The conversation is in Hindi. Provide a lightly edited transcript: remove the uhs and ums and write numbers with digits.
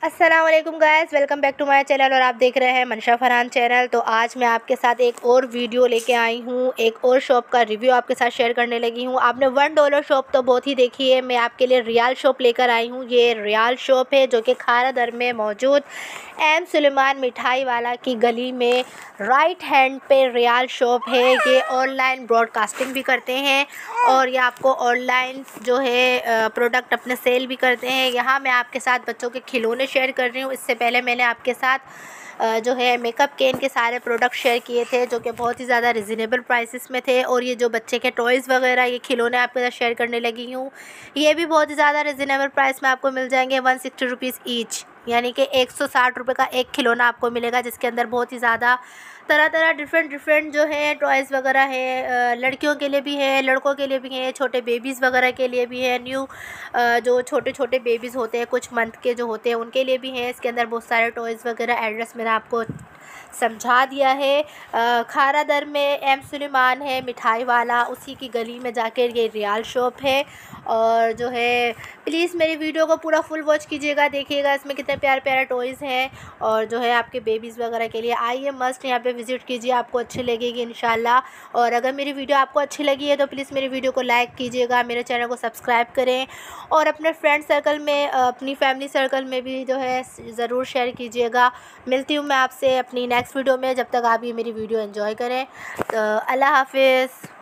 अस्सलाम वालेकुम guys, welcome back to my channel और आप देख रहे हैं मनशा फरहान चैनल। तो आज मैं आपके साथ एक और वीडियो लेके आई हूँ, एक और शॉप का रिव्यू आपके साथ शेयर करने लगी हूँ। आपने $1 शॉप तो बहुत ही देखी है, मैं आपके लिए रियाल शॉप लेकर आई हूँ। ये रियाल शॉप है जो कि खारा दर में मौजूद एम सुलेमान मिठाई वाला की गली में राइट हैंड पे रियाल शॉप है। ये ऑनलाइन ब्रॉडकास्टिंग भी करते हैं और ये आपको ऑनलाइन जो है प्रोडक्ट अपने सेल भी करते हैं। यहाँ मैं आपके साथ बच्चों के खिलौने शेयर कर रही हूँ। इससे पहले मैंने आपके साथ जो है मेकअप के इनके सारे प्रोडक्ट शेयर किए थे जो कि बहुत ही ज़्यादा रिजनेबल प्राइसेस में थे। और ये जो बच्चे के टॉयज़ वगैरह ये खिलौने आपके साथ शेयर करने लगी हूँ, ये भी बहुत ही ज़्यादा रिजनेबल प्राइस में आपको मिल जाएंगे। 160 रुपीज़ ईच, यानी कि 160 रुपये का एक खिलौना आपको मिलेगा, जिसके अंदर बहुत ही ज़्यादा तरह तरह डिफरेंट जो है टॉयज़ वगैरह है। लड़कियों के लिए भी है, लड़कों के लिए भी है, छोटे बेबीज़ वगैरह के लिए भी है। न्यू जो छोटे छोटे बेबीज़ होते हैं, कुछ मंथ के जो होते हैं, उनके लिए भी हैं। इसके अंदर बहुत सारे टॉयज़ वगैरह। एड्रेस मैंने आपको समझा दिया है। खारा दर में एम सुलेमान है मिठाई वाला, उसी की गली में जाकर ये रियाल शॉप है। और जो है प्लीज़ मेरी वीडियो को पूरा फुल वॉच कीजिएगा, देखिएगा इसमें कितने प्यारे प्यारे टॉयज़ हैं। और जो है आपके बेबीज़ वगैरह के लिए आइए, मस्ट यहाँ पे विज़िट कीजिए, आपको अच्छी लगेगी इंशाल्लाह। और अगर मेरी वीडियो आपको अच्छी लगी है तो प्लीज़ मेरी वीडियो को लाइक कीजिएगा, मेरे चैनल को सब्सक्राइब करें और अपने फ्रेंड सर्कल में, अपनी फैमिली सर्कल में भी जो है ज़रूर शेयर कीजिएगा। मिलती हूँ मैं आपसे अपनी नेक्स्ट वीडियो में, जब तक आप ये मेरी वीडियो एंजॉय करें। तो अल्लाह हाफिज़।